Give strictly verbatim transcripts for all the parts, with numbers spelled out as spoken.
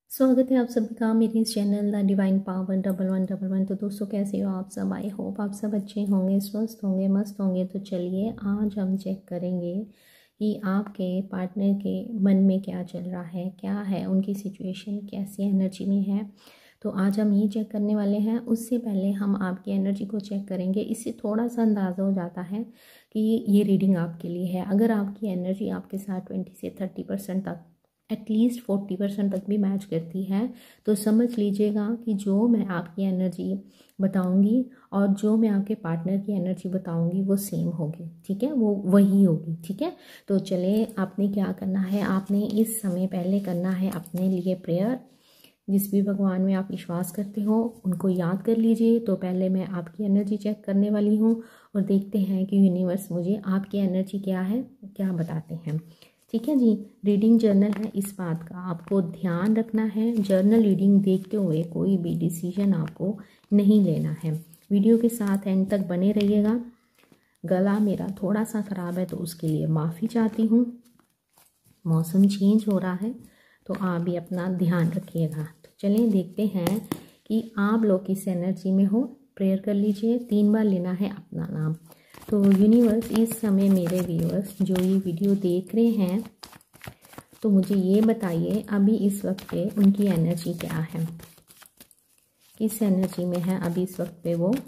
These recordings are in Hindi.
स्वागत है आप सभी का मेरे इस channel the divine power double one double one. तो दोस्तों कैसे हो आप सब? आई होप आप सब अच्छे होंगे, स्वस्थ होंगे, मस्त होंगे। तो चलिए आज हम चेक करेंगे कि आपके पार्टनर के मन में क्या चल रहा है, क्या है उनकी सिचुएशन, कैसी एनर्जी में है। तो आज हम ये चेक करने वाले हैं। उससे पहले हम आपकी एनर्जी को चेक करेंगे। इससे थोड़ा सा अंदाज़ा हो जाता है कि ये रीडिंग आपके लिए है। अगर आपकी एनर्जी आपके साथ ट्वेंटी से थर्टी परसेंट तक, एटलीस्ट फोर्टी परसेंट तक भी मैच करती है, तो समझ लीजिएगा कि जो मैं आपकी एनर्जी बताऊंगी और जो मैं आपके पार्टनर की एनर्जी बताऊंगी वो सेम होगी। ठीक है, वो वही होगी। ठीक है, तो चले आपने क्या करना है, आपने इस समय पहले करना है अपने लिए प्रेयर। जिस भी भगवान में आप विश्वास करते हो उनको याद कर लीजिए। तो पहले मैं आपकी एनर्जी चेक करने वाली हूँ और देखते हैं कि यूनिवर्स मुझे आपकी एनर्जी क्या है, क्या बताते हैं। ठीक है जी, रीडिंग जर्नल है, इस बात का आपको ध्यान रखना है। जर्नल रीडिंग देखते हुए कोई भी डिसीजन आपको नहीं लेना है। वीडियो के साथ एंड तक बने रहिएगा। गला मेरा थोड़ा सा ख़राब है तो उसके लिए माफ़ी चाहती हूँ। मौसम चेंज हो रहा है तो आप भी अपना ध्यान रखिएगा। तो चलिए देखते हैं कि आप लोग किस एनर्जी में हो। प्रेयर कर लीजिए, तीन बार लेना है अपना नाम। तो यूनिवर्स, इस समय मेरे व्यूअर्स जो ये वीडियो देख रहे हैं, तो मुझे ये बताइए अभी इस वक्त पे उनकी एनर्जी क्या है, किस एनर्जी में है अभी इस वक्त पे वो।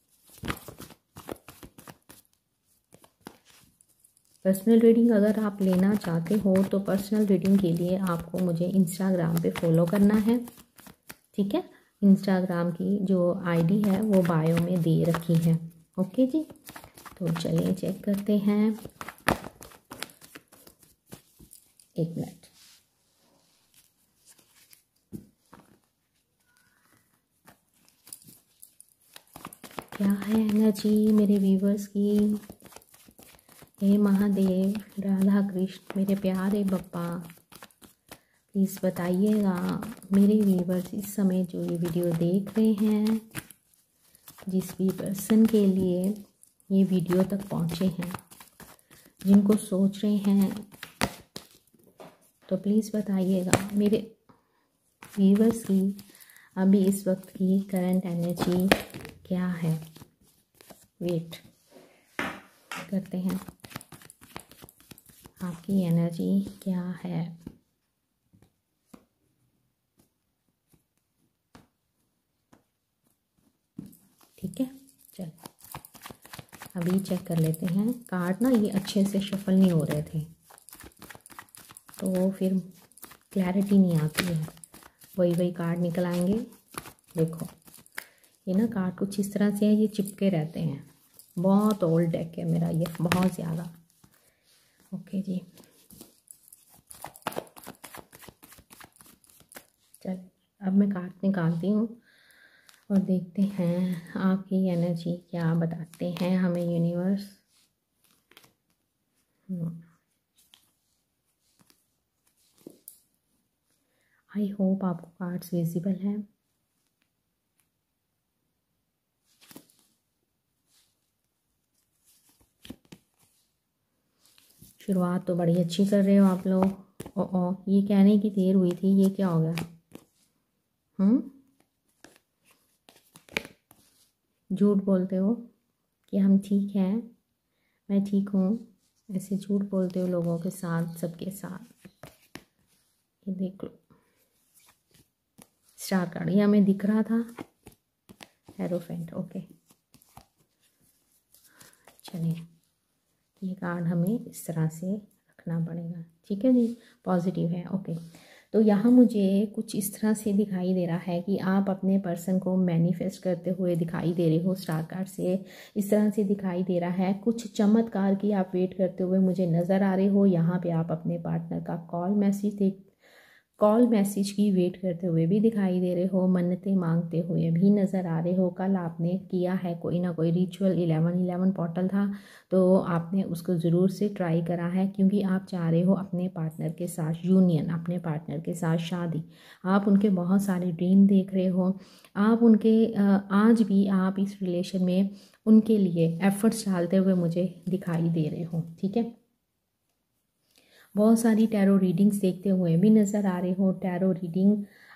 पर्सनल रीडिंग अगर आप लेना चाहते हो तो पर्सनल रीडिंग के लिए आपको मुझे इंस्टाग्राम पे फॉलो करना है। ठीक है, इंस्टाग्राम की जो आईडी है वो बायो में दे रखी है। ओके जी, तो चलिए चेक करते हैं। एक मिनट। क्या है एनर्जी मेरे व्यूवर्स की? हे महादेव, राधा कृष्ण, मेरे प्यारे बप्पा, प्लीज़ बताइएगा मेरे व्यूवर्स इस समय जो ये वीडियो देख रहे हैं, जिस भी पर्सन के लिए ये वीडियो तक पहुँचे हैं, जिनको सोच रहे हैं, तो प्लीज़ बताइएगा मेरे व्यूवर्स की अभी इस वक्त की करंट एनर्जी क्या है। वेट करते हैं, आपकी एनर्जी क्या है। ठीक है, चल अभी चेक कर लेते हैं। कार्ड ना ये अच्छे से शफल नहीं हो रहे थे तो फिर क्लैरिटी नहीं आती है। वही वही कार्ड निकल आएंगे। देखो ये ना कार्ड कुछ इस तरह से है, ये चिपके रहते हैं। बहुत ओल्ड डेक है मेरा ये, बहुत ज़्यादा। ओके जी, चल अब मैं कार्ड निकालती हूँ और देखते हैं आपकी एनर्जी क्या बताते हैं हमें यूनिवर्स। आई होप आपको कार्ड्स विजिबल हैं। शुरुआत तो बड़ी अच्छी कर रहे हो आप लोग। ओ ओ ये कहने की देर हुई थी, ये क्या हो गया? हम्म झूठ बोलते हो कि हम ठीक हैं, मैं ठीक हूँ, ऐसे झूठ बोलते हो लोगों के साथ, सबके साथ। ये देख लो स्टार कार्ड, ये हमें दिख रहा था, हेरोफेंट। ओके चलिए, ये कार्ड हमें इस तरह से रखना पड़ेगा। ठीक है जी, पॉजिटिव है। ओके, तो यहाँ मुझे कुछ इस तरह से दिखाई दे रहा है कि आप अपने पर्सन को मैनिफेस्ट करते हुए दिखाई दे रहे हो। स्टार कार्ड से इस तरह से दिखाई दे रहा है, कुछ चमत्कार की आप वेट करते हुए मुझे नज़र आ रहे हो। यहाँ पे आप अपने पार्टनर का कॉल मैसेज देख कॉल मैसेज की वेट करते हुए भी दिखाई दे रहे हो, मन्नतें मांगते हुए भी नज़र आ रहे हो। कल आपने किया है कोई ना कोई रिचुअल, इलेवन इलेवन पोर्टल था तो आपने उसको ज़रूर से ट्राई करा है, क्योंकि आप चाह रहे हो अपने पार्टनर के साथ यूनियन, अपने पार्टनर के साथ शादी। आप उनके बहुत सारे ड्रीम देख रहे हो। आप उनके आज भी आप इस रिलेशन में उनके लिए एफर्ट्स डालते हुए मुझे दिखाई दे रहे हो। ठीक है, बहुत सारी टैरो रीडिंग्स देखते हुए भी नज़र आ रहे हो। टैरो रीडिंग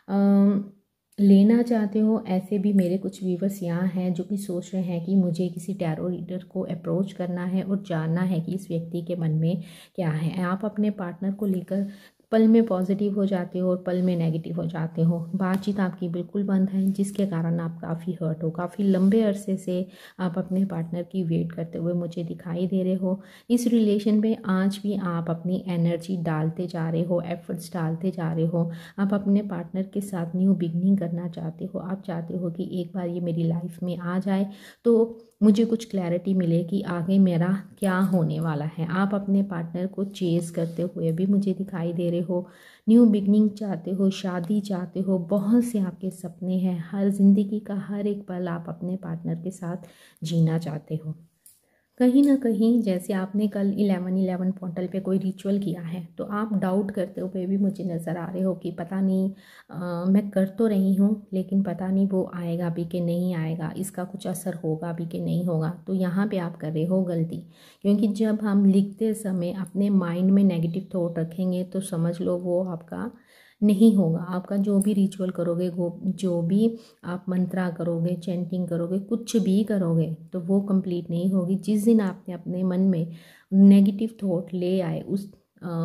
लेना चाहते हो। ऐसे भी मेरे कुछ व्यूवर्स यहाँ हैं जो कि सोच रहे हैं कि मुझे किसी टैरो रीडर को अप्रोच करना है और जानना है कि इस व्यक्ति के मन में क्या है। आप अपने पार्टनर को लेकर पल में पॉजिटिव हो जाते हो और पल में नेगेटिव हो जाते हो। बातचीत आपकी बिल्कुल बंद है, जिसके कारण आप काफ़ी हर्ट हो। काफ़ी लंबे अरसे से आप अपने पार्टनर की वेट करते हुए मुझे दिखाई दे रहे हो। इस रिलेशन में आज भी आप अपनी एनर्जी डालते जा रहे हो, एफर्ट्स डालते जा रहे हो। आप अपने पार्टनर के साथ न्यू बिगनिंग करना चाहते हो। आप चाहते हो कि एक बार ये मेरी लाइफ में आ जाए तो मुझे कुछ क्लैरिटी मिले कि आगे मेरा क्या होने वाला है। आप अपने पार्टनर को चेज़ करते हुए भी मुझे दिखाई दे रहे हो। न्यू बिगनिंग चाहते हो, शादी चाहते हो, बहुत से आपके सपने हैं। हर ज़िंदगी का हर एक पल आप अपने पार्टनर के साथ जीना चाहते हो। कहीं ना कहीं जैसे आपने कल इलेवन इलेवन पोर्टल पे कोई रिचुअल किया है तो आप डाउट करते हुए भी मुझे नज़र आ रहे हो कि पता नहीं आ, मैं कर तो रही हूँ लेकिन पता नहीं वो आएगा भी कि नहीं आएगा, इसका कुछ असर होगा भी कि नहीं होगा। तो यहाँ पे आप कर रहे हो गलती, क्योंकि जब हम लिखते समय अपने माइंड में नेगेटिव थॉट रखेंगे तो समझ लो वो आपका नहीं होगा। आपका जो भी रिचुअल करोगे, वो जो भी आप मंत्रा करोगे, चैंटिंग करोगे, कुछ भी करोगे तो वो कंप्लीट नहीं होगी। जिस दिन आपने अपने मन में नेगेटिव थॉट ले आए उस आ,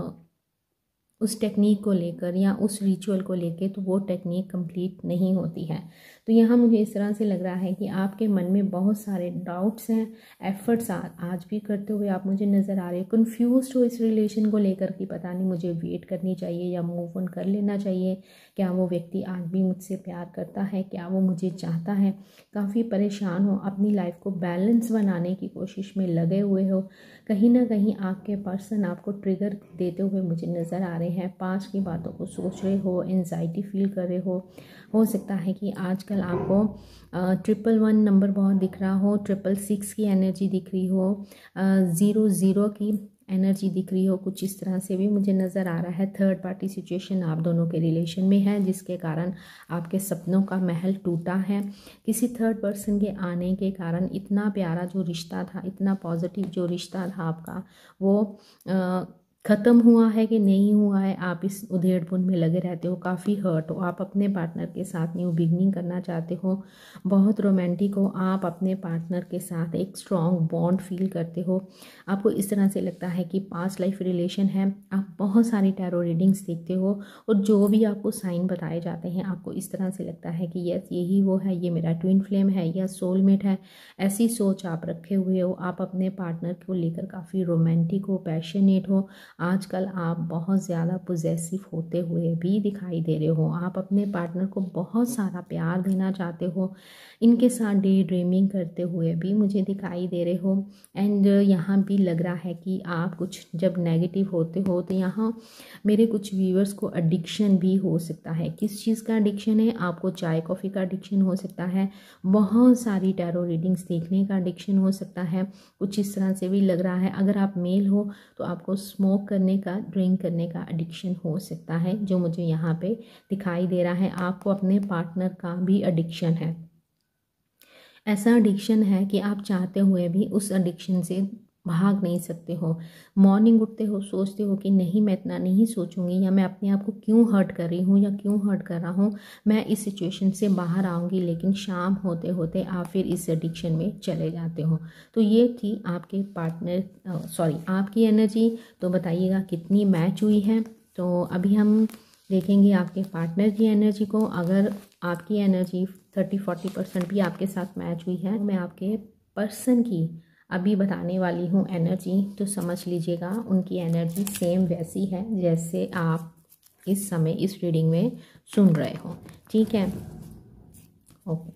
उस टेक्निक को लेकर या उस रिचुअल को लेकर, तो वो टेक्निक कंप्लीट नहीं होती है। तो यहाँ मुझे इस तरह से लग रहा है कि आपके मन में बहुत सारे डाउट्स हैं। एफर्ट्स आज भी करते हुए आप मुझे नज़र आ रहे हो। कन्फ्यूज्ड हो इस रिलेशन को लेकर कि पता नहीं मुझे वेट करनी चाहिए या मूव ऑन कर लेना चाहिए। क्या वो व्यक्ति आज भी मुझसे प्यार करता है? क्या वो मुझे चाहता है? काफ़ी परेशान हो, अपनी लाइफ को बैलेंस बनाने की कोशिश में लगे हुए हो। कहीं ना कहीं आपके पर्सन आपको ट्रिगर देते हुए मुझे नज़र आ रहे हैं। पास्ट की बातों को सोच रहे हो, एंजाइटी फील कर रहे हो। हो सकता है कि आजकल आपको ट्रिपल वन नंबर बहुत दिख रहा हो, ट्रिपल सिक्स की एनर्जी दिख रही हो, ज़ीरो ज़ीरो की एनर्जी दिख रही हो। कुछ इस तरह से भी मुझे नज़र आ रहा है। थर्ड पार्टी सिचुएशन आप दोनों के रिलेशन में है, जिसके कारण आपके सपनों का महल टूटा है। किसी थर्ड पर्सन के आने के कारण इतना प्यारा जो रिश्ता था, इतना पॉजिटिव जो रिश्ता था आपका, वो आ, ख़त्म हुआ है कि नहीं हुआ है। आप इस उधेड़पुन में लगे रहते हो, काफ़ी हर्ट हो। आप अपने पार्टनर के साथ न्यू बिगनिंग करना चाहते हो, बहुत रोमांटिक हो। आप अपने पार्टनर के साथ एक स्ट्रॉन्ग बॉन्ड फील करते हो। आपको इस तरह से लगता है कि पास्ट लाइफ रिलेशन है। आप बहुत सारी टैरो रीडिंग्स देखते हो और जो भी आपको साइन बताए जाते हैं आपको इस तरह से लगता है कि यस यही वो है, ये मेरा ट्विन फ्लेम है या सोलमेट है। ऐसी सोच आप रखे हुए हो। आप अपने पार्टनर को लेकर काफ़ी रोमांटिक हो, पैशनेट हो। आजकल आप बहुत ज़्यादा पोजेसिव होते हुए भी दिखाई दे रहे हो। आप अपने पार्टनर को बहुत सारा प्यार देना चाहते हो, इनके साथ डे ड्रीमिंग करते हुए भी मुझे दिखाई दे रहे हो। एंड यहाँ भी लग रहा है कि आप कुछ जब नेगेटिव होते हो तो यहाँ मेरे कुछ व्यूअर्स को एडिक्शन भी हो सकता है। किस चीज़ का एडिक्शन है? आपको चाय कॉफ़ी का एडिक्शन हो सकता है, बहुत सारी टैरो रीडिंग्स देखने का एडिक्शन हो सकता है। कुछ इस तरह से भी लग रहा है। अगर आप मेल हो तो आपको स्मोक करने का, ड्रिंक करने का एडिक्शन हो सकता है, जो मुझे यहाँ पे दिखाई दे रहा है। आपको अपने पार्टनर का भी एडिक्शन है। ऐसा एडिक्शन है कि आप चाहते हुए भी उस एडिक्शन से भाग नहीं सकते हो। मॉर्निंग उठते हो, सोचते हो कि नहीं मैं इतना नहीं सोचूंगी, या मैं अपने आप को क्यों हर्ट कर रही हूँ या क्यों हर्ट कर रहा हूँ, मैं इस सिचुएशन से बाहर आऊँगी। लेकिन शाम होते होते आप फिर इस एडिक्शन में चले जाते हो। तो ये थी आपके पार्टनर सॉरी आपकी एनर्जी। तो बताइएगा कितनी मैच हुई है। तो अभी हम देखेंगे आपके पार्टनर की एनर्जी को। अगर आपकी एनर्जी थर्टी फोर्टी परसेंट भी आपके साथ मैच हुई है, मैं आपके पर्सन की अभी बताने वाली हूँ एनर्जी, तो समझ लीजिएगा उनकी एनर्जी सेम वैसी है जैसे आप इस समय इस रीडिंग में सुन रहे हो। ठीक है, ओके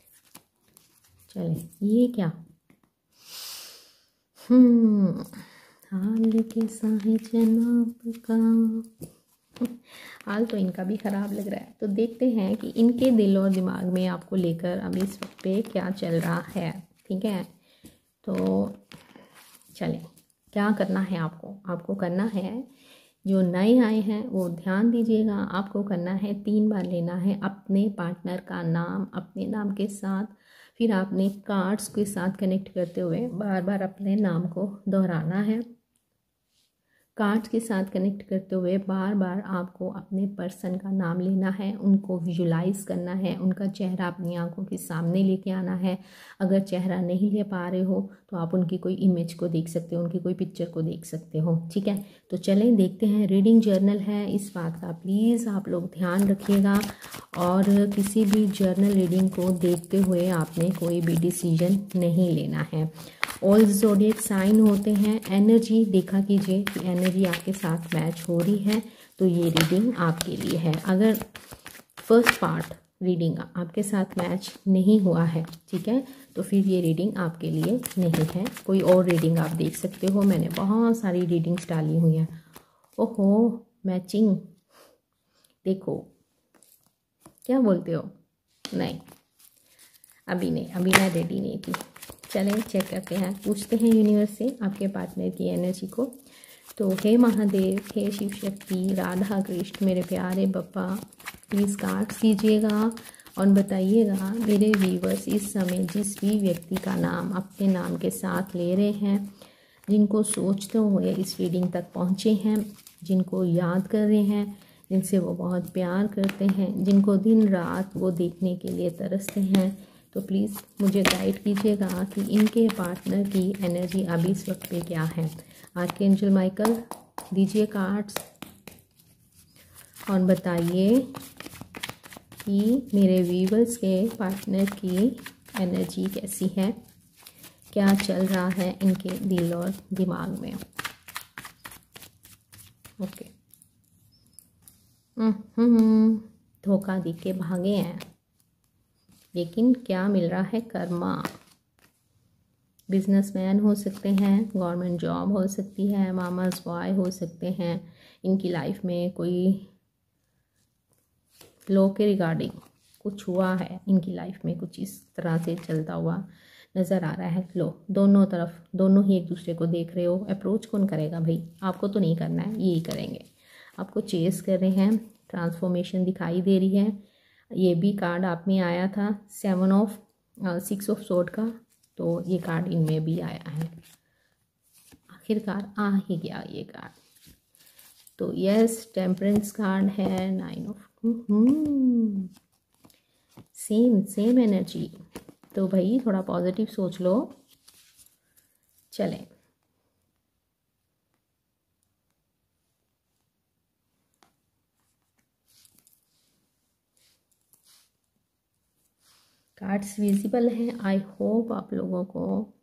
चलें। ये क्या हम्म हाल के साहे जनाब का, हाल तो इनका भी ख़राब लग रहा है। तो देखते हैं कि इनके दिल और दिमाग में आपको लेकर अभी इस वक्त पे क्या चल रहा है। ठीक है, तो चलें, क्या करना है आपको? आपको करना है, जो नए आए हैं वो ध्यान दीजिएगा, आपको करना है तीन बार लेना है अपने पार्टनर का नाम अपने नाम के साथ, फिर आपने कार्ड्स के साथ कनेक्ट करते हुए बार बार अपने नाम को दोहराना है। कार्ड्स के साथ कनेक्ट करते हुए बार बार आपको अपने पर्सन का नाम लेना है, उनको विजुलाइज करना है, उनका चेहरा अपनी आंखों के सामने लेके आना है। अगर चेहरा नहीं ले पा रहे हो तो आप उनकी कोई इमेज को देख सकते हो, उनकी कोई पिक्चर को देख सकते हो। ठीक है, तो चलें देखते हैं। रीडिंग जर्नल है, इस बात का प्लीज़ आप लोग ध्यान रखिएगा और किसी भी जर्नल रीडिंग को देखते हुए आपने कोई भी डिसीजन नहीं लेना है। ऑल ज़ोडिएक साइन होते हैं। एनर्जी देखा कीजिए कि एनर्जी आपके साथ मैच हो रही है तो ये रीडिंग आपके लिए है। अगर फर्स्ट पार्ट रीडिंग आपके साथ मैच नहीं हुआ है, ठीक है, तो फिर ये रीडिंग आपके लिए नहीं है। कोई और रीडिंग आप देख सकते हो। मैंने बहुत सारी रीडिंग्स डाली हुई हैं। ओहो, मैचिंग देखो, क्या बोलते हो? नहीं, अभी नहीं, अभी मैं रेडी नहीं थी। चलें चेक करते हैं, पूछते हैं यूनिवर्स से आपके पार्टनर की एनर्जी को। तो हे महादेव, हे शिव शक्ति, राधा कृष्ण, मेरे प्यारे बप्पा, प्लीज़ कार्ड कीजिएगा और बताइएगा मेरे व्यूवर्स इस समय जिस भी व्यक्ति का नाम अपने नाम के साथ ले रहे हैं, जिनको सोचते हुए इस रीडिंग तक पहुँचे हैं, जिनको याद कर रहे हैं, जिनसे वो बहुत प्यार करते हैं, जिनको दिन रात वो देखने के लिए तरसते हैं, तो प्लीज़ मुझे गाइड कीजिएगा कि इनके पार्टनर की एनर्जी अभी इस वक्त पे क्या है। आर्कएंजल माइकल दीजिए कार्ड्स और बताइए कि मेरे व्यूवर्स के पार्टनर की एनर्जी कैसी है, क्या चल रहा है इनके दिल और दिमाग में। ओके, धोखा दे के भागे हैं, लेकिन क्या मिल रहा है? कर्मा। बिजनेसमैन हो सकते हैं, गवर्नमेंट जॉब हो सकती है, मामाज बॉय हो सकते हैं। इनकी लाइफ में कोई लॉ के रिगार्डिंग कुछ हुआ है, इनकी लाइफ में कुछ इस तरह से चलता हुआ नज़र आ रहा है। लो, दोनों तरफ दोनों ही एक दूसरे को देख रहे हो। अप्रोच कौन करेगा भाई? आपको तो नहीं करना है, यही करेंगे। आपको चेस कर रहे हैं, ट्रांसफॉर्मेशन दिखाई दे रही है। ये भी कार्ड आप में आया था, seven of six of sword का, तो ये कार्ड इनमें भी आया है। आखिरकार आ ही गया ये कार्ड। तो यस, टेम्परेंस कार्ड है, nine of same same energy. तो भाई थोड़ा पॉजिटिव सोच लो। चलें, कार्ड्स विजिबल हैं। आई होप आप लोगों को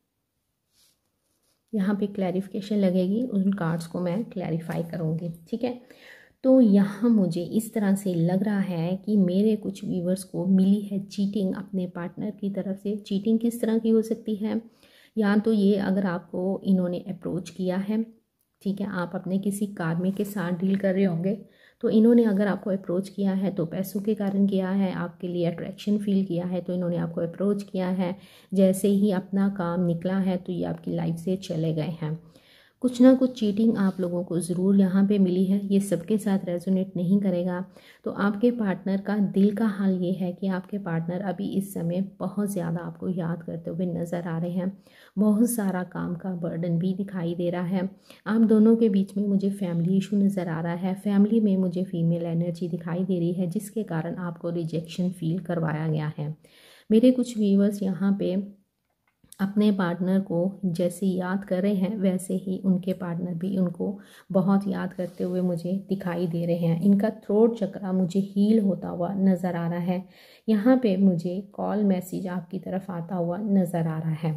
यहाँ पे क्लैरिफिकेशन लगेगी, उन कार्ड्स को मैं क्लैरिफाई करूँगी। ठीक है, तो यहाँ मुझे इस तरह से लग रहा है कि मेरे कुछ व्यूवर्स को मिली है चीटिंग अपने पार्टनर की तरफ से। चीटिंग किस तरह की हो सकती है? या तो ये, अगर आपको इन्होंने अप्रोच किया है, ठीक है, आप अपने किसी कार्मिक के साथ डील कर रहे होंगे, तो इन्होंने अगर आपको अप्रोच किया है तो पैसों के कारण किया है, आपके लिए अट्रैक्शन फील किया है तो इन्होंने आपको अप्रोच किया है। जैसे ही अपना काम निकला है तो ये आपकी लाइफ से चले गए हैं। कुछ ना कुछ चीटिंग आप लोगों को ज़रूर यहाँ पे मिली है। ये सबके साथ रेजोनेट नहीं करेगा। तो आपके पार्टनर का दिल का हाल ये है कि आपके पार्टनर अभी इस समय बहुत ज़्यादा आपको याद करते हुए नज़र आ रहे हैं। बहुत सारा काम का बर्डन भी दिखाई दे रहा है। आप दोनों के बीच में मुझे फैमिली इशू नज़र आ रहा है। फैमिली में मुझे फीमेल एनर्जी दिखाई दे रही है, जिसके कारण आपको रिजेक्शन फील करवाया गया है। मेरे कुछ व्यूवर्स यहाँ पे अपने पार्टनर को जैसे याद कर रहे हैं, वैसे ही उनके पार्टनर भी उनको बहुत याद करते हुए मुझे दिखाई दे रहे हैं। इनका थ्रोट चक्रा मुझे हील होता हुआ नज़र आ रहा है। यहाँ पे मुझे कॉल मैसेज आपकी तरफ आता हुआ नज़र आ रहा है।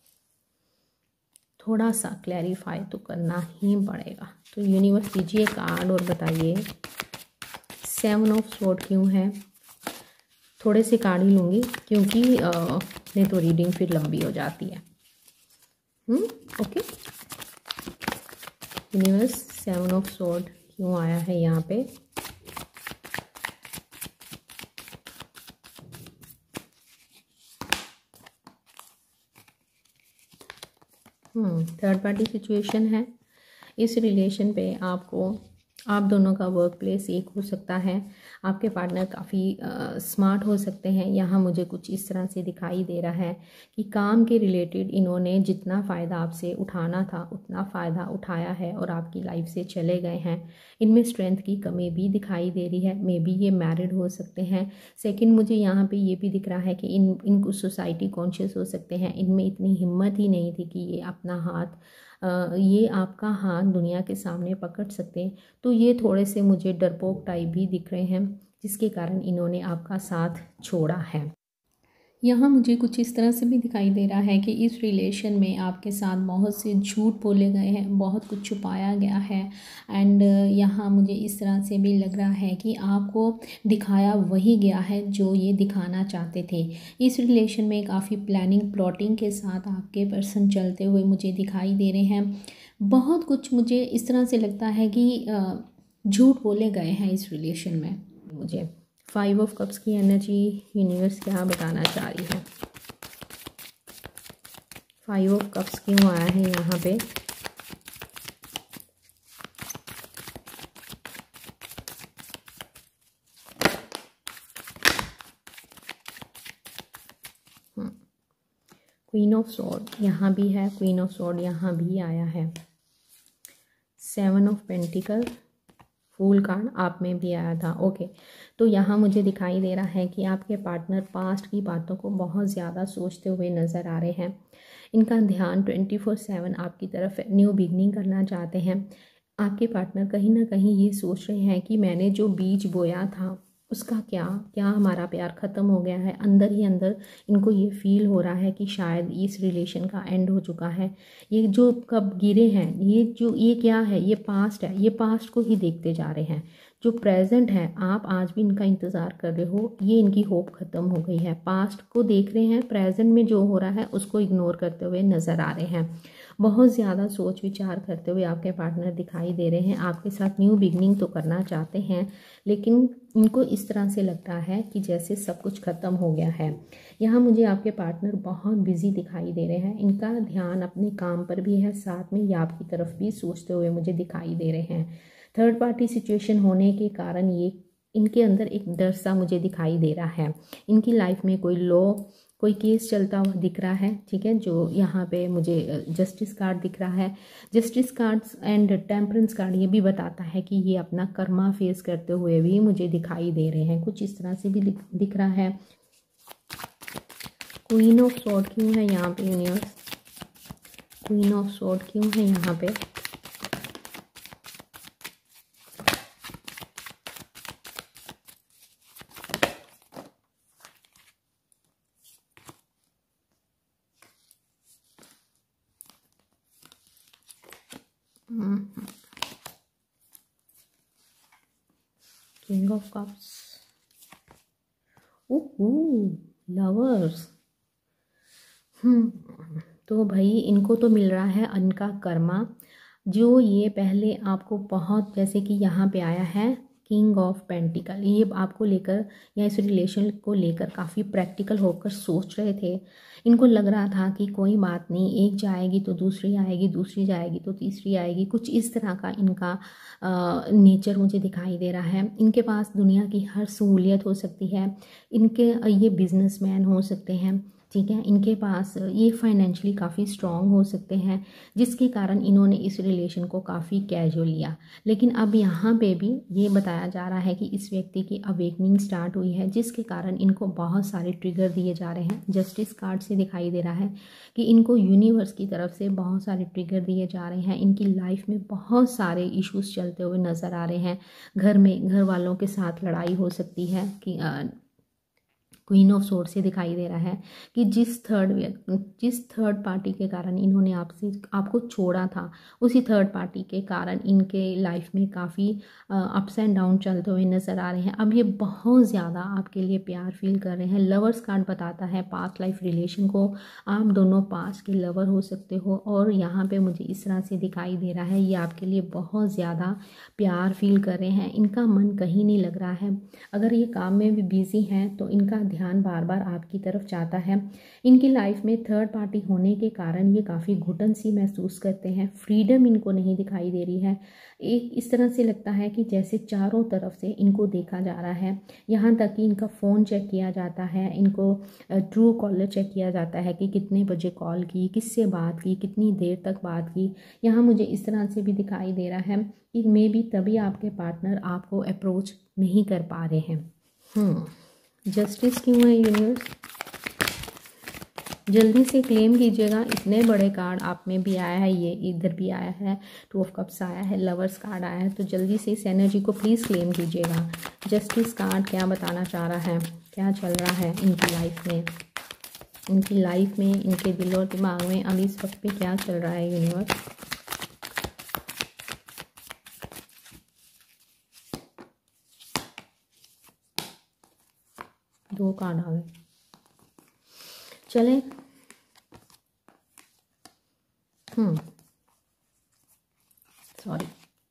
थोड़ा सा क्लैरिफाई तो करना ही पड़ेगा। तो यूनिवर्स दीजिए कार्ड और बताइए सेवन ऑफ स्वॉर्ड क्यों है। थोड़े से कार्ड ही लूँगी क्योंकि नहीं तो रीडिंग फिर लंबी हो जाती है। Hmm okay, universe seven of sword क्यों आया है यहाँ पे? हम्म थर्ड पार्टी सिचुएशन है। इस रिलेशन पे आपको आप दोनों का वर्क प्लेस एक हो सकता है, आपके पार्टनर काफ़ी स्मार्ट हो सकते हैं। यहाँ मुझे कुछ इस तरह से दिखाई दे रहा है कि काम के रिलेटेड इन्होंने जितना फ़ायदा आपसे उठाना था उतना फ़ायदा उठाया है और आपकी लाइफ से चले गए हैं। इनमें स्ट्रेंथ की कमी भी दिखाई दे रही है, मे बी ये मैरिड हो सकते हैं। सेकंड, मुझे यहाँ पे ये भी दिख रहा है कि इन इनको सोसाइटी कॉन्शियस हो सकते हैं, इनमें इतनी हिम्मत ही नहीं थी कि ये अपना हाथ ये आपका हाथ दुनिया के सामने पकड़ सकते हैं। तो ये थोड़े से मुझे डरपोक टाइप भी दिख रहे हैं, जिसके कारण इन्होंने आपका साथ छोड़ा है। यहाँ मुझे कुछ इस तरह से भी दिखाई दे रहा है कि इस रिलेशन में आपके साथ बहुत से झूठ बोले गए हैं, बहुत कुछ छुपाया गया है। एंड यहाँ मुझे इस तरह से भी लग रहा है कि आपको दिखाया वही गया है जो ये दिखाना चाहते थे। इस रिलेशन में काफ़ी प्लानिंग प्लॉटिंग के साथ आपके पर्सन चलते हुए मुझे दिखाई दे रहे हैं। बहुत कुछ मुझे इस तरह से लगता है कि झूठ बोले गए हैं इस रिलेशन में। मुझे फाइव ऑफ कप्स की एनर्जी यूनिवर्स क्या बताना चाह रही है? फाइव ऑफ कप्स क्यों आया है यहाँ पे? क्वीन ऑफ सॉर्ड यहाँ भी है, क्वीन ऑफ सॉर्ड यहाँ भी आया है। Seven of pentacle, fool card आप में भी आया था। ओके, तो यहाँ मुझे दिखाई दे रहा है कि आपके पार्टनर पास्ट की बातों को बहुत ज़्यादा सोचते हुए नज़र आ रहे हैं। इनका ध्यान ट्वेंटी फोर सेवन आपकी तरफ न्यू बिगनिंग करना चाहते हैं। आपके पार्टनर कहीं ना कहीं ये सोच रहे हैं कि मैंने जो बीज बोया था उसका क्या क्या हमारा प्यार ख़त्म हो गया है। अंदर ही अंदर इनको ये फील हो रहा है कि शायद इस रिलेशन का एंड हो चुका है। ये जो कब गिरे हैं, ये जो ये क्या है, ये पास्ट है, ये पास्ट को ही देखते जा रहे हैं। जो प्रेजेंट है, आप आज भी इनका इंतज़ार कर रहे हो, ये इनकी होप ख़त्म हो गई है। पास्ट को देख रहे हैं, प्रेजेंट में जो हो रहा है उसको इग्नोर करते हुए नज़र आ रहे हैं। बहुत ज़्यादा सोच विचार करते हुए आपके पार्टनर दिखाई दे रहे हैं। आपके साथ न्यू बिगनिंग तो करना चाहते हैं, लेकिन इनको इस तरह से लगता है कि जैसे सब कुछ ख़त्म हो गया है। यहाँ मुझे आपके पार्टनर बहुत बिजी दिखाई दे रहे हैं। इनका ध्यान अपने काम पर भी है, साथ में ये आपकी तरफ भी सोचते हुए मुझे दिखाई दे रहे हैं। थर्ड पार्टी सिचुएशन होने के कारण ये इनके अंदर एक डर सा मुझे दिखाई दे रहा है। इनकी लाइफ में कोई लॉ कोई केस चलता हुआ दिख रहा है, ठीक है। जो यहाँ पे मुझे जस्टिस कार्ड दिख रहा है। Justice cards and temperance card ये भी बताता है कि ये अपना कर्मा फेस करते हुए भी मुझे दिखाई दे रहे हैं। कुछ इस तरह से भी दिख रहा है। क्वीन ऑफ सॉर्ड क्यों है यहाँ पे यूनिवर्स? क्वीन ऑफ सॉर्ड क्यों है यहाँ पे? King of cups, oh lovers. Hmm तो भाई इनको तो मिल रहा है इनका कर्मा, जो ये पहले आपको बहुत, जैसे कि यहाँ पे आया है किंग ऑफ पेंटिकल, ये आपको लेकर या इस रिलेशन को लेकर काफ़ी प्रैक्टिकल होकर सोच रहे थे। इनको लग रहा था कि कोई बात नहीं, एक जाएगी तो दूसरी आएगी, दूसरी जाएगी तो तीसरी आएगी। कुछ इस तरह का इनका नेचर मुझे दिखाई दे रहा है। इनके पास दुनिया की हर सहूलियत हो सकती है। इनके ये बिजनेसमैन हो सकते हैं, ठीक है। इनके पास ये फाइनेंशियली काफ़ी स्ट्रॉन्ग हो सकते हैं, जिसके कारण इन्होंने इस रिलेशन को काफ़ी कैजुअल लिया। लेकिन अब यहाँ पे भी ये बताया जा रहा है कि इस व्यक्ति की अवेकनिंग स्टार्ट हुई है, जिसके कारण इनको बहुत सारे ट्रिगर दिए जा रहे हैं। जस्टिस कार्ड से दिखाई दे रहा है कि इनको यूनिवर्स की तरफ से बहुत सारे ट्रिगर दिए जा रहे हैं। इनकी लाइफ में बहुत सारे इश्यूज चलते हुए नज़र आ रहे हैं। घर में घर वालों के साथ लड़ाई हो सकती है कि क्वीन ऑफ सोर्ड से दिखाई दे रहा है कि जिस थर्ड जिस थर्ड पार्टी के कारण इन्होंने आपसे आपको छोड़ा था, उसी थर्ड पार्टी के कारण इनके लाइफ में काफ़ी अप्स एंड डाउन चलते हुए नज़र आ रहे हैं। अब ये बहुत ज़्यादा आपके लिए प्यार फील कर रहे हैं। लवर्स कार्ड बताता है पास्ट लाइफ रिलेशन को, आप दोनों पास्ट के लवर हो सकते हो। और यहाँ पे मुझे इस तरह से दिखाई दे रहा है ये आपके लिए बहुत ज़्यादा प्यार फील कर रहे हैं। इनका मन कहीं नहीं लग रहा है। अगर ये काम में भी बिज़ी हैं तो इनका ध्यान बार बार आपकी तरफ चाहता है। इनकी लाइफ में थर्ड पार्टी होने के कारण ये काफ़ी घुटन सी महसूस करते हैं, फ्रीडम इनको नहीं दिखाई दे रही है। एक इस तरह से लगता है कि जैसे चारों तरफ से इनको देखा जा रहा है, यहाँ तक कि इनका फ़ोन चेक किया जाता है, इनको ट्रू कॉलर चेक किया जाता है कि कितने बजे कॉल की, किससे बात की, कितनी देर तक बात की। यहाँ मुझे इस तरह से भी दिखाई दे रहा है कि मे बी तभी आपके पार्टनर आपको अप्रोच नहीं कर पा रहे हैं। हम्म जस्टिस क्यों है यूनिवर्स? जल्दी से क्लेम कीजिएगा। इतने बड़े कार्ड आप में भी आया है, ये इधर भी आया है, टू ऑफ कप्स आया है, लवर्स कार्ड आया है, तो जल्दी से इस एनर्जी को प्लीज़ क्लेम कीजिएगा। जस्टिस कार्ड क्या बताना चाह रहा है, क्या चल रहा है इनकी लाइफ में, इनकी लाइफ में, इनके दिल और दिमाग में अभी इस वक्त पे क्या चल रहा है यूनिवर्स? दो कार्ड आ गए। चलें, हम्म सॉरी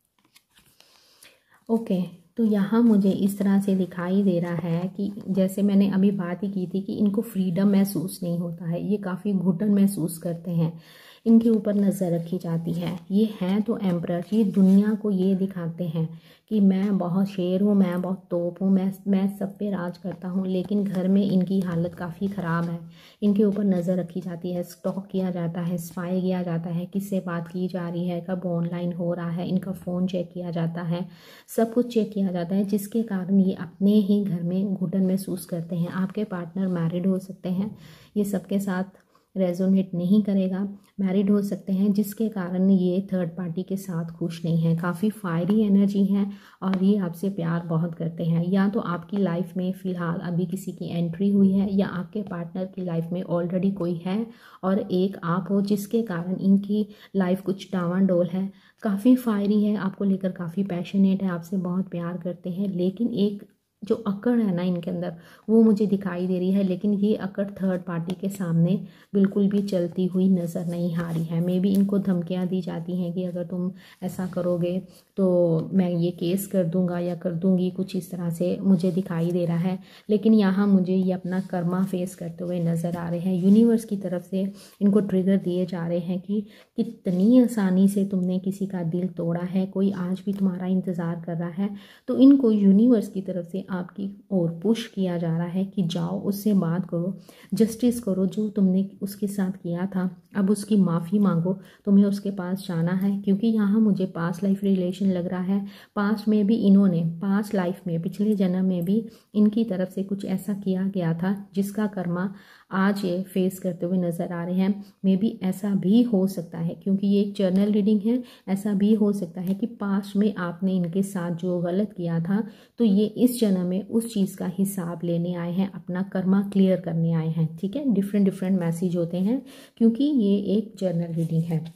ओके तो यहाँ मुझे इस तरह से दिखाई दे रहा है कि जैसे मैंने अभी बात ही की थी कि इनको फ्रीडम महसूस नहीं होता है, ये काफ़ी घुटन महसूस करते हैं, इनके ऊपर नज़र रखी जाती है। ये हैं तो एम्परर, ये दुनिया को ये दिखाते हैं कि मैं बहुत शेर हूँ, मैं बहुत तोप हूँ, मैं मैं सब पे राज करता हूँ, लेकिन घर में इनकी हालत काफ़ी ख़राब है। इनके ऊपर नज़र रखी जाती है, स्टॉक किया जाता है, स्पाई किया जाता है, किससे बात की जा रही है, कब ऑनलाइन हो रहा है, इनका फ़ोन चेक किया जाता है, सब कुछ चेक किया जाता है, जिसके कारण ये अपने ही घर में घुटन महसूस करते हैं। आपके पार्टनर मैरिड हो सकते हैं, ये सबके साथ रेजोनेट नहीं करेगा, मैरिड हो सकते हैं, जिसके कारण ये थर्ड पार्टी के साथ खुश नहीं है, काफ़ी फायरी एनर्जी है और ये आपसे प्यार बहुत करते हैं। या तो आपकी लाइफ में फ़िलहाल अभी किसी की एंट्री हुई है, या आपके पार्टनर की लाइफ में ऑलरेडी कोई है और एक आप हो, जिसके कारण इनकी लाइफ कुछ डावाडोल है, काफ़ी फायरी है, आपको लेकर काफ़ी पैशनेट है, आपसे बहुत प्यार करते हैं, लेकिन एक जो अकड़ है ना इनके अंदर वो मुझे दिखाई दे रही है, लेकिन ये अकड़ थर्ड पार्टी के सामने बिल्कुल भी चलती हुई नज़र नहीं आ रही है। मे बी इनको धमकियां दी जाती हैं कि अगर तुम ऐसा करोगे तो मैं ये केस कर दूंगा या कर दूंगी, कुछ इस तरह से मुझे दिखाई दे रहा है। लेकिन यहाँ मुझे ये अपना कर्मा फेस करते हुए नज़र आ रहे हैं। यूनिवर्स की तरफ से इनको ट्रिगर दिए जा रहे हैं कि कितनी आसानी से तुमने किसी का दिल तोड़ा है, कोई आज भी तुम्हारा इंतज़ार कर रहा है, तो इनको यूनिवर्स की तरफ से आपकी ओर पुश किया जा रहा है कि जाओ उससे बात करो, जस्टिस करो, जो तुमने उसके साथ किया था अब उसकी माफ़ी मांगो, तुम्हें उसके पास जाना है। क्योंकि यहाँ मुझे पास्ट लाइफ रिलेशन लग रहा है, पास्ट में भी इन्होंने, पास्ट लाइफ में, पिछले जन्म में भी इनकी तरफ से कुछ ऐसा किया गया था जिसका कर्मा आज ये फेस करते हुए नज़र आ रहे हैं। मे बी ऐसा भी हो सकता है, क्योंकि ये एक जर्नल रीडिंग है, ऐसा भी हो सकता है कि पास्ट में आपने इनके साथ जो गलत किया था तो ये इस जन्म में उस चीज़ का हिसाब लेने आए हैं, अपना कर्मा क्लियर करने आए हैं। ठीक है, डिफरेंट डिफरेंट मैसेज होते हैं क्योंकि ये एक जर्नल रीडिंग है।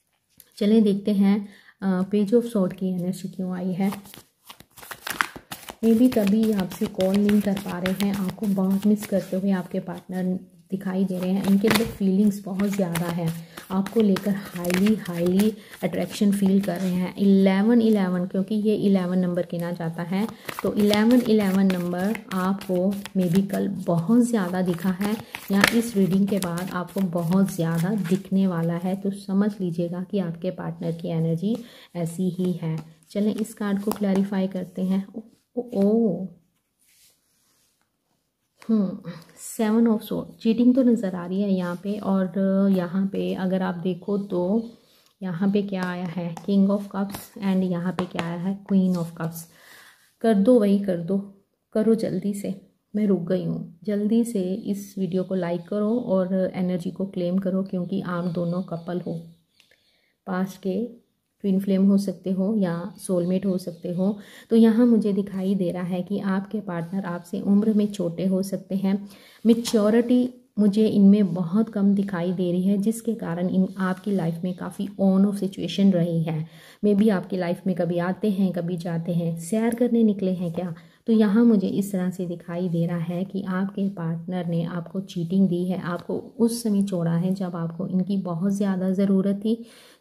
चलें देखते हैं पेज ऑफ सॉर्ड की एनर्जी क्यों आई है। मे बी तभी आपसे कॉल नहीं कर पा रहे हैं, आपको बहुत मिस करते हुए आपके पार्टनर दिखाई दे रहे हैं। इनके अंदर फीलिंग्स बहुत ज़्यादा है, आपको लेकर हाईली हाईली अट्रैक्शन फील कर रहे हैं। इलेवन इलेवन क्योंकि ये इलेवन नंबर गिना जाता है, तो इलेवन इलेवन नंबर आपको मे बी कल बहुत ज़्यादा दिखा है या इस रीडिंग के बाद आपको बहुत ज़्यादा दिखने वाला है। तो समझ लीजिएगा कि आपके पार्टनर की एनर्जी ऐसी ही है। चलें इस कार्ड को क्लैरिफाई करते हैं। Oh, oh, oh. Hmm seven of sword, cheating तो नज़र आ रही है यहाँ पे, और यहाँ पे अगर आप देखो तो यहाँ पे क्या आया है, किंग ऑफ कप्स, एंड यहाँ पे क्या आया है, क्वीन ऑफ कप्स। कर दो वही कर दो, करो जल्दी से, मैं रुक गई हूँ। जल्दी से इस वीडियो को लाइक करो और एनर्जी को क्लेम करो, क्योंकि आप दोनों कपल हो, पास्ट के ट्विन फ्लेम हो सकते हो या सोलमेट हो सकते हो। तो यहाँ मुझे दिखाई दे रहा है कि आपके पार्टनर आपसे उम्र में छोटे हो सकते हैं। मैच्योरिटी मुझे इनमें बहुत कम दिखाई दे रही है, जिसके कारण इन आपकी लाइफ में काफ़ी ऑन ऑफ सिचुएशन रही है। मे बी आपकी लाइफ में कभी आते हैं कभी जाते हैं, सैर करने निकले हैं क्या। तो यहाँ मुझे इस तरह से दिखाई दे रहा है कि आपके पार्टनर ने आपको चीटिंग दी है, आपको उस समय छोड़ा है जब आपको इनकी बहुत ज़्यादा ज़रूरत थी।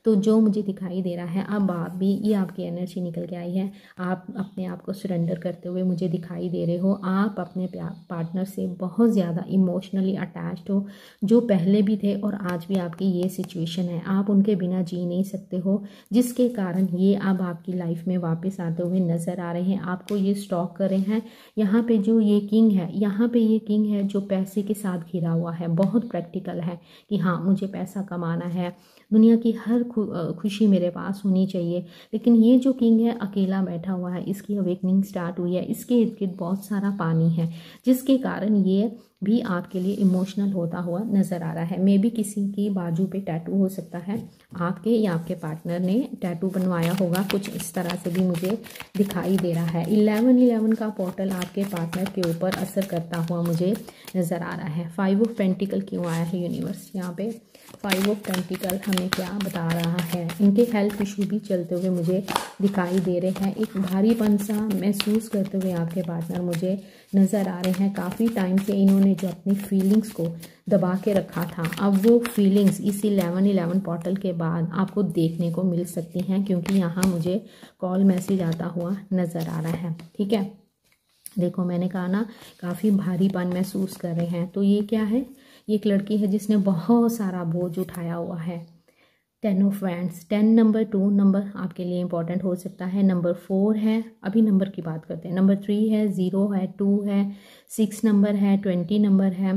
तो जो मुझे दिखाई दे रहा है, अब आप भी, ये आपकी एनर्जी निकल के आई है, आप अपने आप को सरेंडर करते हुए मुझे दिखाई दे रहे हो। आप अपने पार्टनर से बहुत ज़्यादा इमोशनली अटैच्ड हो, जो पहले भी थे और आज भी आपकी ये सिचुएशन है। आप उनके बिना जी नहीं सकते हो, जिसके कारण ये अब आपकी लाइफ में वापस आते हुए नज़र आ रहे हैं। आपको ये स्टॉक कर रहे हैं। यहाँ पे जो ये किंग है, यहाँ पे ये किंग है जो पैसे के साथ घिरा हुआ है, बहुत प्रैक्टिकल है कि हाँ मुझे पैसा कमाना है, दुनिया की हर खु, खुशी मेरे पास होनी चाहिए। लेकिन ये जो किंग है अकेला बैठा हुआ है, इसकी अवेकनिंग स्टार्ट हुई है, इसके इर्द गिर्द बहुत सारा पानी है, जिसके कारण ये भी आपके लिए इमोशनल होता हुआ नज़र आ रहा है। मे बी किसी की बाजू पे टैटू हो सकता है, आपके या आपके पार्टनर ने टैटू बनवाया होगा, कुछ इस तरह से भी मुझे दिखाई दे रहा है। इलेवन इलेवन का पोर्टल आपके पार्टनर के ऊपर असर करता हुआ मुझे नज़र आ रहा है। फाइव ऑफ पेंटिकल क्यों आया है यूनिवर्स यहाँ पे? फाइव ऑफ पेंटिकल हमें क्या बता रहा है? इनके हेल्थ इशू भी चलते हुए मुझे दिखाई दे रहे हैं। एक भारीपन सा महसूस करते हुए आपके पार्टनर मुझे नज़र आ रहे हैं। काफ़ी टाइम से इन्होंने जो अपनी फीलिंग्स को दबा के रखा था, अब वो फीलिंग्स इस इलेवन इलेवन पोर्टल के बाद आपको देखने को मिल सकती हैं, क्योंकि यहाँ मुझे कॉल मैसेज आता हुआ नज़र आ रहा है। ठीक है, देखो मैंने कहा ना काफ़ी भारीपन महसूस कर रहे हैं। तो ये क्या है? ये एक लड़की है जिसने बहुत सारा बोझ उठाया हुआ है। Ten of wands, ten number, two number आपके लिए इंपॉर्टेंट हो सकता है। नंबर फोर है, अभी नंबर की बात करते हैं। नंबर थ्री है, ज़ीरो है, टू है, सिक्स नंबर है, ट्वेंटी नंबर है,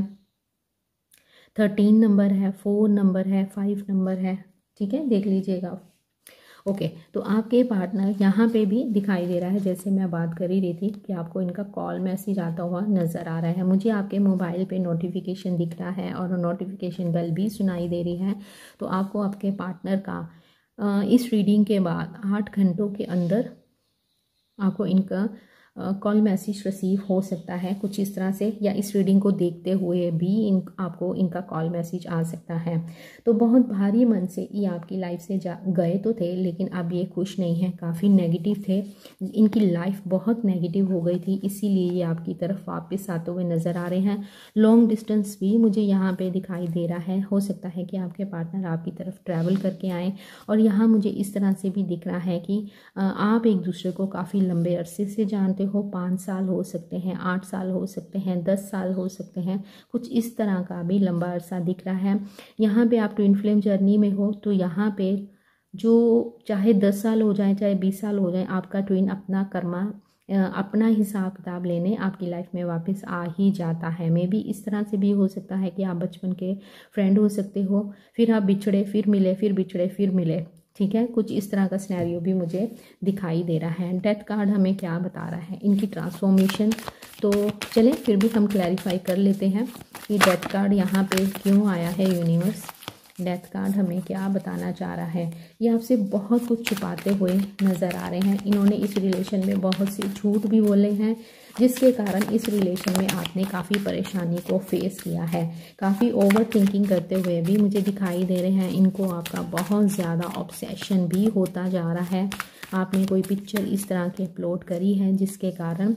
थर्टीन नंबर है, फोर नंबर है, फाइव नंबर है। ठीक है, देख लीजिएगा। ओके, तो आपके पार्टनर यहाँ पे भी दिखाई दे रहा है, जैसे मैं बात कर ही रही थी कि आपको इनका कॉल मैसेज आता हुआ नज़र आ रहा है। मुझे आपके मोबाइल पे नोटिफिकेशन दिख रहा है और नोटिफिकेशन बेल भी सुनाई दे रही है। तो आपको आपके पार्टनर का इस रीडिंग के बाद आठ घंटों के अंदर आपको इनका कॉल मैसेज रिसीव हो सकता है कुछ इस तरह से, या इस रीडिंग को देखते हुए भी इन आपको इनका कॉल मैसेज आ सकता है। तो बहुत भारी मन से ये आपकी लाइफ से जा गए तो थे, लेकिन अब ये खुश नहीं है, काफ़ी नेगेटिव थे, इनकी लाइफ बहुत नेगेटिव हो गई थी, इसीलिए ये आपकी तरफ वापस आते हुए नज़र आ रहे हैं। लॉन्ग डिस्टेंस भी मुझे यहाँ पर दिखाई दे रहा है। हो सकता है कि आपके पार्टनर आपकी तरफ ट्रैवल करके आएँ, और यहाँ मुझे इस तरह से भी दिख रहा है कि आप एक दूसरे को काफ़ी लंबे अरसे से जानते हो। पाँच साल हो सकते हैं, आठ साल हो सकते हैं, दस साल हो सकते हैं, कुछ इस तरह का भी लंबा अरसा दिख रहा है। यहाँ पे आप ट्विन फ्लेम जर्नी में हो, तो यहाँ पे जो चाहे दस साल हो जाए चाहे बीस साल हो जाए, आपका ट्विन अपना कर्मा अपना हिसाब किताब लेने आपकी लाइफ में वापस आ ही जाता है। मे बी इस तरह से भी हो सकता है कि आप बचपन के फ्रेंड हो सकते हो, फिर आप बिछड़े, फिर मिले, फिर बिछड़े, फिर मिले। ठीक है, कुछ इस तरह का सिनेरियो भी मुझे दिखाई दे रहा है। डेथ कार्ड हमें क्या बता रहा है? इनकी ट्रांसफॉर्मेशन। तो चलें फिर भी हम क्लैरिफाई कर लेते हैं कि डेथ कार्ड यहाँ पे क्यों आया है। यूनिवर्स, डेथ कार्ड हमें क्या बताना चाह रहा है? ये आपसे बहुत कुछ छुपाते हुए नज़र आ रहे हैं। इन्होंने इस रिलेशन में बहुत सी झूठ भी बोले हैं, जिसके कारण इस रिलेशन में आपने काफ़ी परेशानी को फेस किया है। काफ़ी ओवर थिंकिंग करते हुए भी मुझे दिखाई दे रहे हैं। इनको आपका बहुत ज़्यादा ऑब्सेशन भी होता जा रहा है। आपने कोई पिक्चर इस तरह की अपलोड करी है जिसके कारण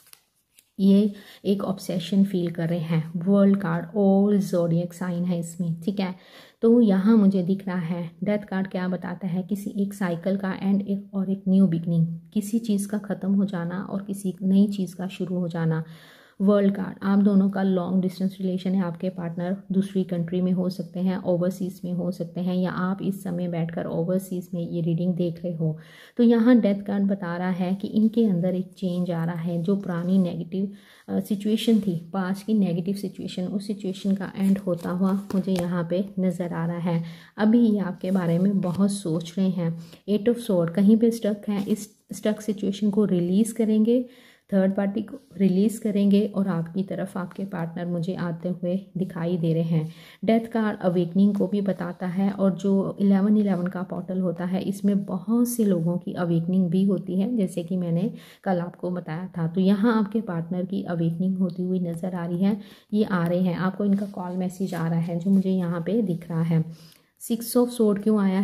ये एक ऑब्सेशन फील कर रहे हैं। World card all zodiac sign है इसमें। ठीक है, तो यहाँ मुझे दिख रहा है डेथ कार्ड क्या बताता है? किसी एक साइकिल का एंड, एक और एक न्यू बिगनिंग, किसी चीज़ का ख़त्म हो जाना और किसी नई चीज़ का शुरू हो जाना। वर्ल्ड कार्ड, आप दोनों का लॉन्ग डिस्टेंस रिलेशन है। आपके पार्टनर दूसरी कंट्री में हो सकते हैं, ओवरसीज़ में हो सकते हैं, या आप इस समय बैठकर ओवरसीज़ में ये रीडिंग देख रहे हो। तो यहाँ डेथ कार्ड बता रहा है कि इनके अंदर एक चेंज आ रहा है। जो पुरानी नेगेटिव सिचुएशन थी, पास्ट की नेगेटिव सिचुएशन, उस सिचुएशन का एंड होता हुआ मुझे यहाँ पे नज़र आ रहा है। अभी ये आपके बारे में बहुत सोच रहे हैं। एट ऑफ सोर्ड कहीं पे स्टक है, इस स्टक सिचुएशन को रिलीज़ करेंगे, थर्ड पार्टी को रिलीज़ करेंगे, और आपकी तरफ आपके पार्टनर मुझे आते हुए दिखाई दे रहे हैं। डेथ कार्ड अवेकनिंग को भी बताता है, और जो इलेवन इलेवन का पोर्टल होता है इसमें बहुत से लोगों की अवेकनिंग भी होती है, जैसे कि मैंने कल आपको बताया था। तो यहाँ आपके पार्टनर की अवेकनिंग होती हुई नज़र आ रही है। ये आ रहे हैं, आपको इनका कॉल मैसेज आ रहा है जो मुझे यहाँ पर दिख रहा है। सिक्स ऑफ सोर्ड क्यों आया है?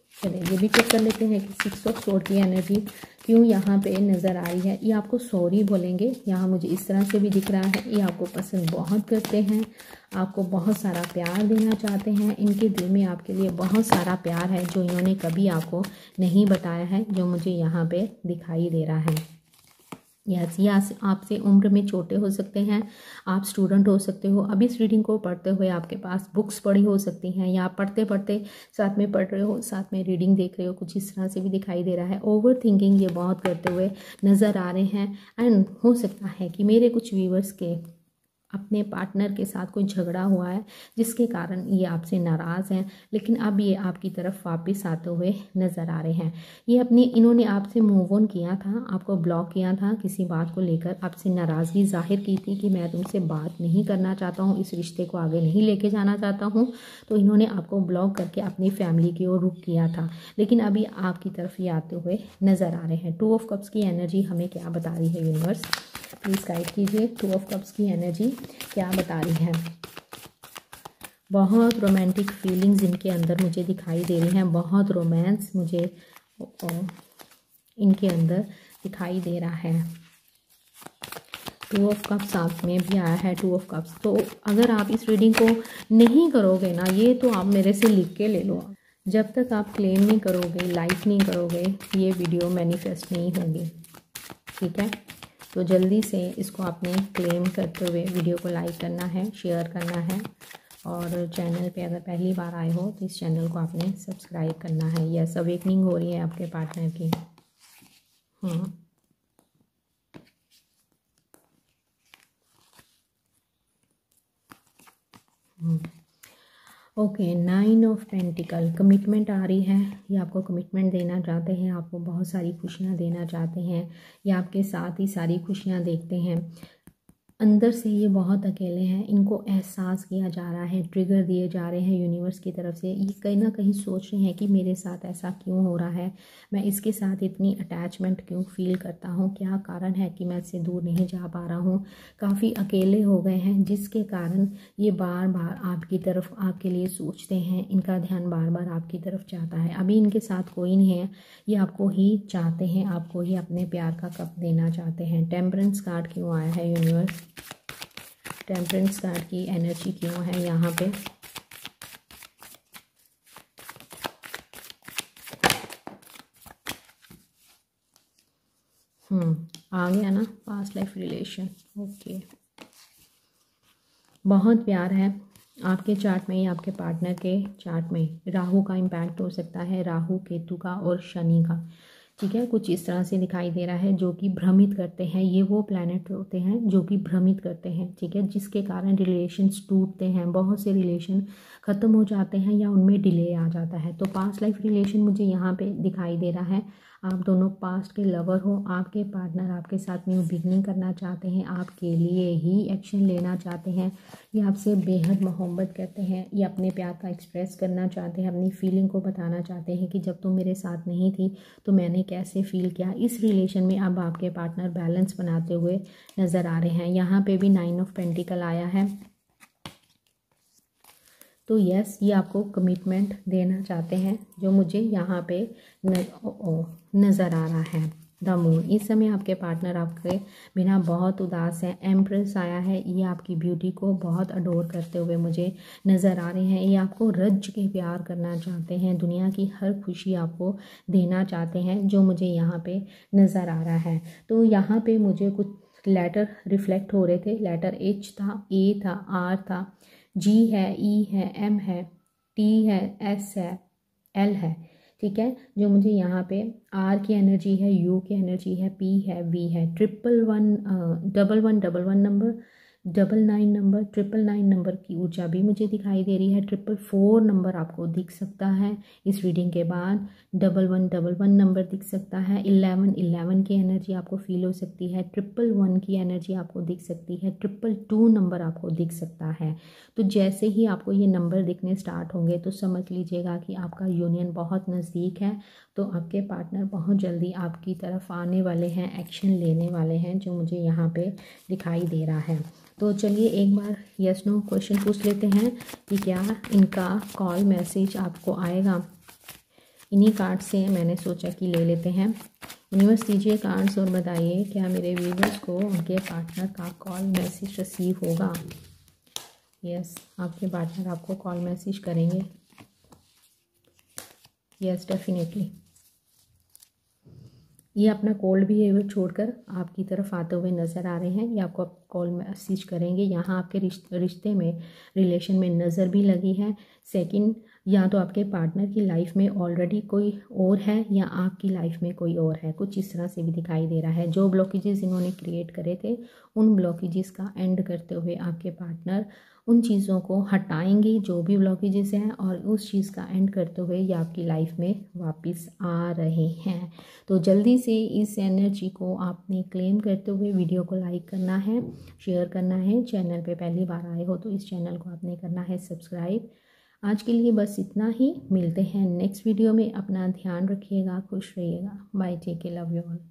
चलिए ये भी चेक कर लेते हैं कि सिक्स ऑफ सोर्ड की एनर्जी क्यों यहाँ पे नज़र आ रही है। ये आपको सॉरी बोलेंगे, यहाँ मुझे इस तरह से भी दिख रहा है। ये आपको पसंद बहुत करते हैं, आपको बहुत सारा प्यार देना चाहते हैं। इनके दिल में आपके लिए बहुत सारा प्यार है जो इन्होंने कभी आपको नहीं बताया है, जो मुझे यहाँ पे दिखाई दे रहा है। यस, ये आपसे उम्र में छोटे हो सकते हैं, आप स्टूडेंट हो सकते हो। अभी इस रीडिंग को पढ़ते हुए आपके पास बुक्स पढ़ी हो सकती हैं, या आप पढ़ते पढ़ते साथ में पढ़ रहे हो, साथ में रीडिंग देख रहे हो, कुछ इस तरह से भी दिखाई दे रहा है। ओवर थिंकिंग ये बहुत करते हुए नज़र आ रहे हैं। एंड हो सकता है कि मेरे कुछ व्यूवर्स के अपने पार्टनर के साथ कोई झगड़ा हुआ है जिसके कारण ये आपसे नाराज़ हैं, लेकिन अब ये आपकी तरफ वापस आते हुए नज़र आ रहे हैं। ये अपनी इन्होंने आपसे मूव ऑन किया था, आपको ब्लॉक किया था किसी बात को लेकर, आपसे नाराज़गी जाहिर की थी कि मैं तुमसे बात नहीं करना चाहता हूँ, इस रिश्ते को आगे नहीं लेके जाना चाहता हूँ। तो इन्होंने आपको ब्लॉक करके अपनी फैमिली की ओर रुख किया था, लेकिन अभी आपकी तरफ ये आते हुए नज़र आ रहे हैं। टू ऑफ कप्स की एनर्जी हमें क्या बता रही है यूनिवर्स, प्लीज़ गाइड कीजिए। टू ऑफ कप्स की एनर्जी क्या बता रही है। बहुत रोमांटिक फीलिंग्स इनके अंदर मुझे दिखाई दे रही हैं, बहुत रोमांस मुझे इनके अंदर दिखाई दे रहा है। टू ऑफ कप्स साथ में भी आया है, टू ऑफ कप्स। तो अगर आप इस रीडिंग को नहीं करोगे ना, ये तो आप मेरे से लिख के ले लो, जब तक आप क्लेम नहीं करोगे, लाइक नहीं करोगे, ये वीडियो मैनिफेस्ट नहीं होगी। ठीक है, तो जल्दी से इसको आपने क्लेम करते हुए वीडियो को लाइक करना है, शेयर करना है, और चैनल पे अगर पहली बार आए हो तो इस चैनल को आपने सब्सक्राइब करना है। यस, अवेकनिंग हो रही है आपके पार्टनर की। Hmm okay, nine of pentacles, commitment आ रही है। ये आपको कमिटमेंट देना चाहते हैं, आपको बहुत सारी खुशियाँ देना चाहते हैं, या आपके साथ ही सारी खुशियाँ देखते हैं। अंदर से ये बहुत अकेले हैं, इनको एहसास किया जा रहा है, ट्रिगर दिए जा रहे हैं यूनिवर्स की तरफ से। ये कहीं ना कहीं सोच रहे हैं कि मेरे साथ ऐसा क्यों हो रहा है, मैं इसके साथ इतनी अटैचमेंट क्यों फील करता हूँ, क्या कारण है कि मैं इससे दूर नहीं जा पा रहा हूँ। काफ़ी अकेले हो गए हैं, जिसके कारण ये बार बार आपकी तरफ आपके लिए सोचते हैं, इनका ध्यान बार बार आपकी तरफ जाता है। अभी इनके साथ कोई नहीं है, ये आपको ही चाहते हैं, आपको ही अपने प्यार का कप देना चाहते हैं। टेम्परेंस कार्ड क्यों आया है यूनिवर्स, टेम्परेंस कार्ड की एनर्जी क्यों है यहाँ पे। हम्म आ गया ना, पास्ट लाइफ रिलेशन। ओके, बहुत प्यार है आपके चार्ट में, या आपके पार्टनर के चार्ट में राहु का इम्पैक्ट हो सकता है, राहु केतु का और शनि का। ठीक है, कुछ इस तरह से दिखाई दे रहा है, जो कि भ्रमित करते हैं। ये वो प्लैनेट होते हैं जो कि भ्रमित करते हैं, ठीक है, जिसके कारण रिलेशंस टूटते हैं, बहुत से रिलेशन ख़त्म हो जाते हैं या उनमें डिले आ जाता है। तो पास्ट लाइफ रिलेशन मुझे यहाँ पे दिखाई दे रहा है। आप दोनों पास्ट के लवर हो, आपके पार्टनर आपके साथ न्यू बिगनिंग करना चाहते हैं, आपके लिए ही एक्शन लेना चाहते हैं, ये आपसे बेहद मोहब्बत करते हैं, ये अपने प्यार का एक्सप्रेस करना चाहते हैं, अपनी फीलिंग को बताना चाहते हैं कि जब तुम मेरे साथ नहीं थी तो मैंने कैसे फील किया। इस रिलेशन में अब आपके पार्टनर बैलेंस बनाते हुए नज़र आ रहे हैं। यहाँ पे भी नाइन ऑफ पेंटिकल आया है, तो यस, ये आपको कमिटमेंट देना चाहते हैं, जो मुझे यहाँ पे न, ओ, ओ, नज़र आ रहा है। द मून, इस समय आपके पार्टनर आपके बिना बहुत उदास है। एम्प्रेस आया है, ये आपकी ब्यूटी को बहुत अडोर करते हुए मुझे नज़र आ रहे हैं। ये आपको रज के प्यार करना चाहते हैं, दुनिया की हर खुशी आपको देना चाहते हैं, जो मुझे यहाँ पे नज़र आ रहा है। तो यहाँ पे मुझे कुछ लेटर रिफ्लेक्ट हो रहे थे। लेटर एच था, ए था, आर था, जी है, ई है, एम है, टी है, एस है, एल है। ठीक है, जो मुझे यहाँ पे आर की एनर्जी है, यू की एनर्जी है, पी है, वी है, triple one double one double one number, double nine number, triple nine number की ऊर्जा भी मुझे दिखाई दे रही है। ट्रिपल फोर नंबर आपको दिख सकता है इस रीडिंग के बाद। Double one double one number दिख सकता है। इलेवन इलेवन की एनर्जी आपको फील हो सकती है। ट्रिपल वन की एनर्जी आपको दिख सकती है। ट्रिपल टू नंबर आपको दिख सकता है। तो जैसे ही आपको ये नंबर दिखने स्टार्ट होंगे तो समझ लीजिएगा कि आपका यूनियन बहुत नज़दीक है। तो आपके पार्टनर बहुत जल्दी आपकी तरफ आने वाले हैं, एक्शन लेने वाले हैं, जो मुझे यहाँ पे दिखाई दे रहा है। तो चलिए एक बार यस नो क्वेश्चन पूछ लेते हैं कि क्या इनका कॉल मैसेज आपको आएगा। इन्हीं कार्ड से मैंने सोचा कि ले लेते हैं। यूनिवर्स दीजिए कार्ड्स और बताइए क्या मेरे व्यूवर्स को उनके पार्टनर का कॉल मैसेज रिसीव होगा। यस, आपके पार्टनर आपको कॉल मैसेज करेंगे। यस, डेफिनेटली ये अपना कोल्ड बिहेवियर छोड़कर आपकी तरफ आते हुए नज़र आ रहे हैं। ये आपको कॉल मैसेज करेंगे। यहाँ आपके रिश्ते रिश्ते में रिलेशन में नज़र भी लगी है। सेकंड, या तो आपके पार्टनर की लाइफ में ऑलरेडी कोई और है या आपकी लाइफ में कोई और है, कुछ इस तरह से भी दिखाई दे रहा है। जो ब्लॉकेजेस इन्होंने क्रिएट करे थे उन ब्लॉकेजेस का एंड करते हुए आपके पार्टनर उन चीज़ों को हटाएंगे जो भी ब्लॉकेजेस हैं, और उस चीज़ का एंड करते हुए ये आपकी लाइफ में वापस आ रहे हैं। तो जल्दी से इस एनर्जी को आपने क्लेम करते हुए वीडियो को लाइक करना है, शेयर करना है। चैनल पे पहली बार आए हो तो इस चैनल को आपने करना है सब्सक्राइब। आज के लिए बस इतना ही, मिलते हैं नेक्स्ट वीडियो में। अपना ध्यान रखिएगा, खुश रहिएगा। Bye, take care, love you all.